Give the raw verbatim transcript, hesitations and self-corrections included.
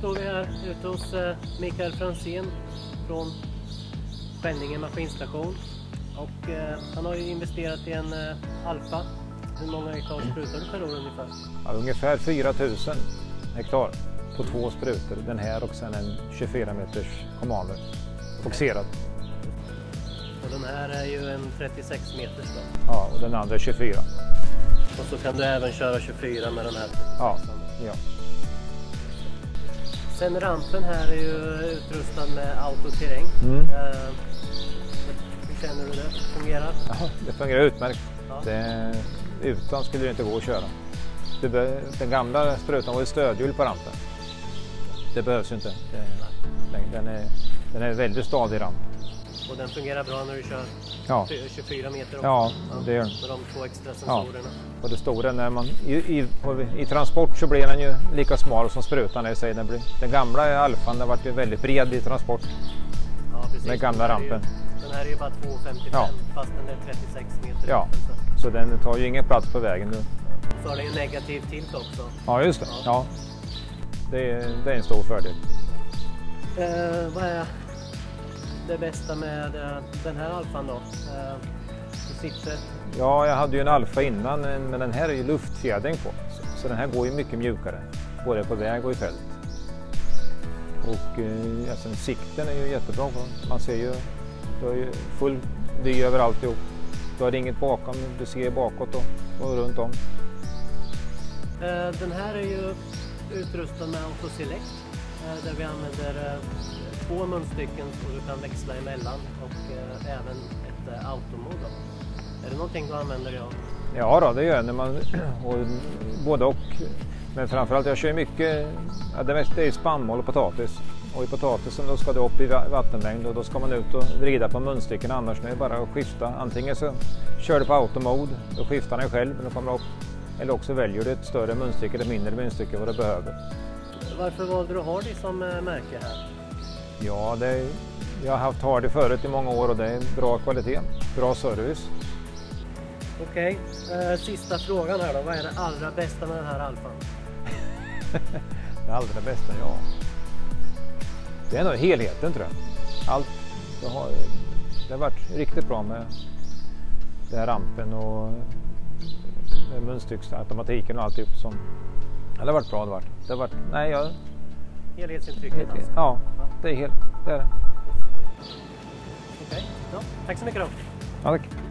står vi här ute hos eh, Mikael Fransén från Skänninge maskinstation. Och eh, han har ju investerat i en eh, Alfa. Hur många hektar sprutar du per år ungefär? Ja, ungefär fyra tusen hektar på två sprutor. Den här och sen en tjugofyra meters Commander. Foxerad. Och den här är ju en trettiosex meters då. Ja, och den andra är tjugofyra. Och så kan du även köra tjugofyra med den här. Ja, ja. Sen rampen här är ju utrustad med autoterräng. Mm. Eh, hur känner du det? Fungerar? Ja, det fungerar utmärkt. Ja. Det, utan skulle det inte gå att köra. Det be, den gamla sprutan var ju stödhjul på rampen. Det behövs ju inte. Det, den, den, är, den är väldigt stadig ramp. Och den fungerar bra när du kör Ja. tjugofyra meter också. Ja, det gör den. Med de två extra sensorerna. Ja. Och det stora, när man, i, i, på, i transport så blir den ju lika smal som sprutan i sig. Den, blir, den gamla Alfan den var ju väldigt bred i transport. Ja, precis. Med gamla Den här rampen. Ju, den här är ju bara två femtiofem Ja. fast den är trettiosex meter. Ja, Så. så den tar ju ingen plats på vägen nu. Så har den ju negativ tilt också. Ja, just det. Ja. Ja. Det, är, det är en stor fördel. Eh, vad är det bästa med eh, den här Alfan då? Eh, du sitter... Ja, jag hade ju en Alfa innan, men den här är ju luftfjädring på. Så, så den här går ju mycket mjukare, både på väg och i fält. Och eh, alltså, sikten är ju jättebra på den. Man ser ju, du har ju full vy över alltihop. Du har inget bakom, du ser bakåt och, och runt om. Eh, den här är ju utrustad med autoselect eh, där vi använder eh, två munstycken och du kan växla emellan och eh, även ett eh, automod. Är det någonting du använder dig av? Ja då, det gör jag när man, och, både och. Men framförallt jag kör mycket, ja, det mesta är spannmål och potatis. Och i potatisen då ska det upp i vattenmängd och då ska man ut och vrida på munstycken, annars är det bara att skifta. Antingen så kör du på automod, då skiftar den själv när du kommer upp. Eller också väljer du ett större munstycke eller mindre munstycke vad du behöver. Varför valde du Hardy som eh, märke här? Ja, det är, jag har haft Hardy förut i många år och det är bra kvalitet, bra service. Okej, okay. eh, sista frågan här då. Vad är det allra bästa med den här Alfan? Det allra bästa, ja. Det är nog helheten tror jag. Allt, det, har, det har varit riktigt bra med den här rampen och med munstycksautomatiken och alltihop som. Det har varit bra det har varit. Det har varit, nej jag. Helhetsintrycket alltså? Ja, det är helt, det är det. Okej, okay. Ja, tack så mycket då. Ja, tack.